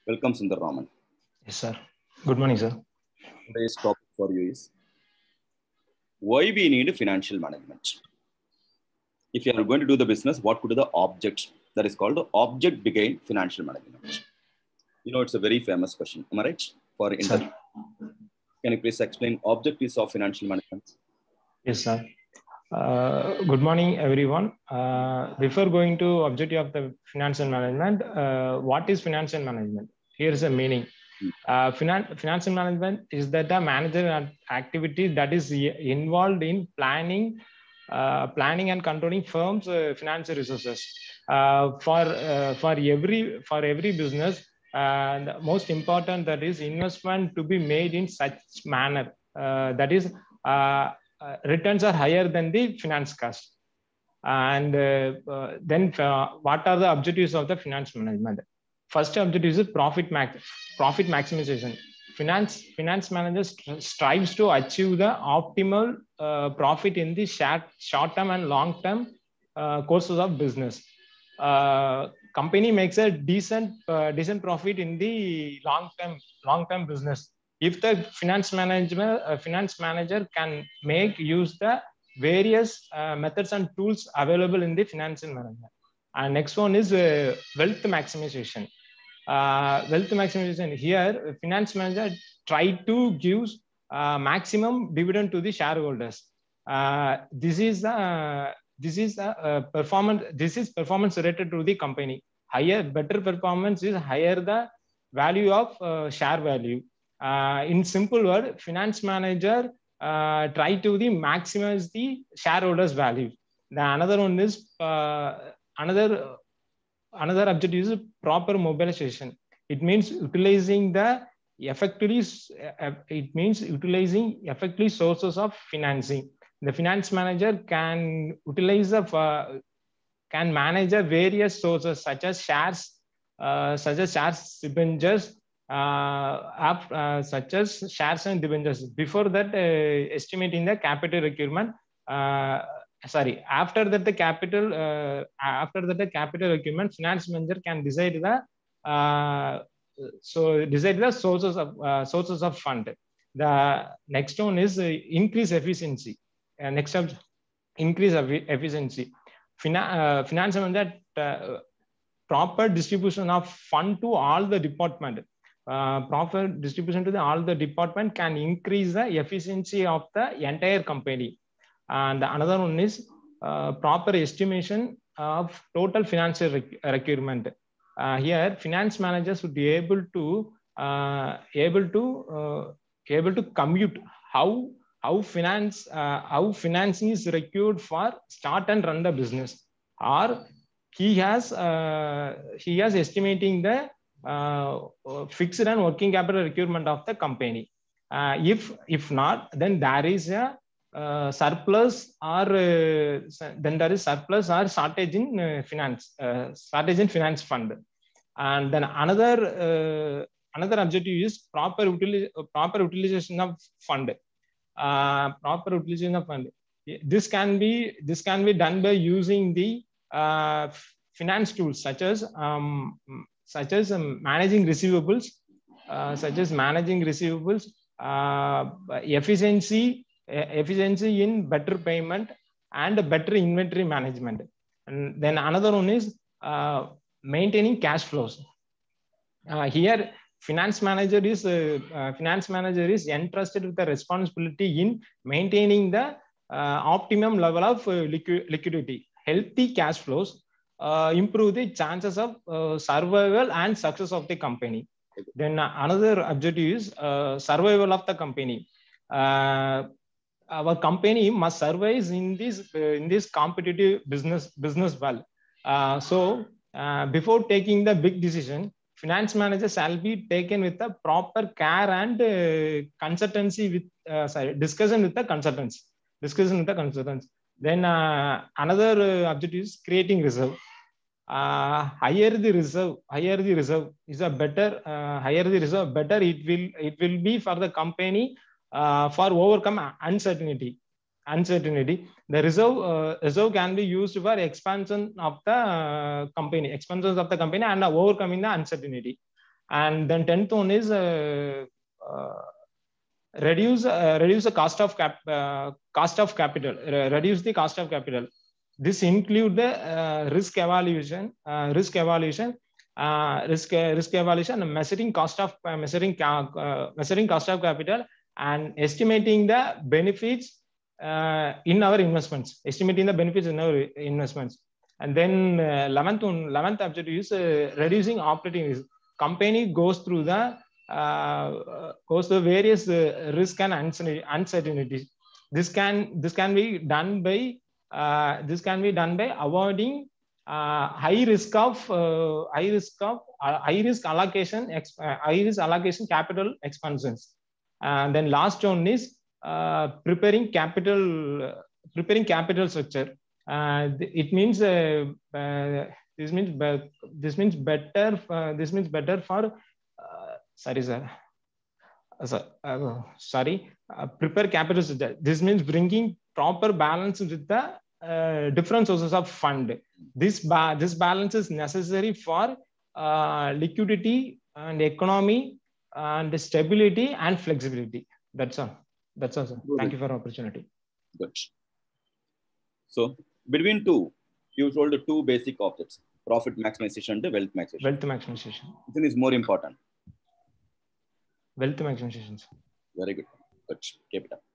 Welcome, Sundar Raman. Yes, sir. Good morning, sir. Today's topic for you is why we need financial management. If you are going to do the business, what could be the object? That is called the object behind financial management. You know, it's a very famous question. Am I right? For interview. Can you please explain objectives of financial management? Yes, sir. Good morning, everyone. Before going to objective of the financial management, what is financial management? Here is a meaning. Financial management is that a manager activity that is involved in planning and controlling firms' financial resources. For every business, the most important that is investment to be made in such manner that is returns are higher than the finance cost. And then what are the objectives of the finance management? First objective is profit maximization. Finance managers strives to achieve the optimal profit in the short-term and long-term courses of business. Company makes a decent profit in the long-term business if the finance manager can make use the various methods and tools available in the financial management. And next one is wealth maximization. Wealth maximization here, finance manager try to give maximum dividend to the shareholders. This is performance related to the company. Better performance is higher the value of share value. In simple word, finance manager try to maximize the shareholders value. The another one is another objective is proper mobilization. It means utilizing effectively sources of financing. The finance manager can utilize can manage various sources such as shares debentures, such as shares and debentures. Before that, estimating the capital requirement. After that, the capital requirement, finance manager can decide the sources of fund. The next one is increase efficiency. Increase efficiency. Finance manager proper distribution of fund to all the department. Proper distribution to all the department can increase the efficiency of the entire company. And another one is proper estimation of total financial requirement. Here, finance managers would be able to compute how financing is required for start and run the business, or he has estimating the fixed and working capital requirement of the company. If not, then there is a surplus or shortage in finance fund. And then another objective is proper utilization of fund. This can be done by using the finance tools such as managing receivables, efficiency in better payment and better inventory management. And then another one is maintaining cash flows. Here, finance manager is entrusted with the responsibility in maintaining the optimum level of liquidity. Healthy cash flows improve the chances of survival and success of the company. Then another objective is survival of the company. Our company must survive in this competitive business well. So before taking the big decision, finance manager shall be taken with a proper care and discussion with the consultants. Then another objective is creating reserve. Higher the reserve is a better. It will be for the company for overcome uncertainty. The reserve can be used for expansions of the company and overcoming the uncertainty. And then 10th one is reduce the cost of capital. Reduce the cost of capital. This include the risk evaluation, and measuring cost of capital, and estimating the benefits in our investments. And then 11th objective is reducing operating risk. Company goes through various risk and uncertainties. This can be done by avoiding high risk allocation capital expansions. And then last one is preparing capital structure. It means this means better for prepare capital structure. This means bringing proper balance with the different sources of fund. This balance is necessary for liquidity and economy and stability and flexibility. That's all, sir. Thank you for the opportunity. Good. So between two, you told the two basic objects: profit maximization and wealth maximization. Wealth maximization. Which is more important? Wealth maximization. Very good. Good. Keep it up.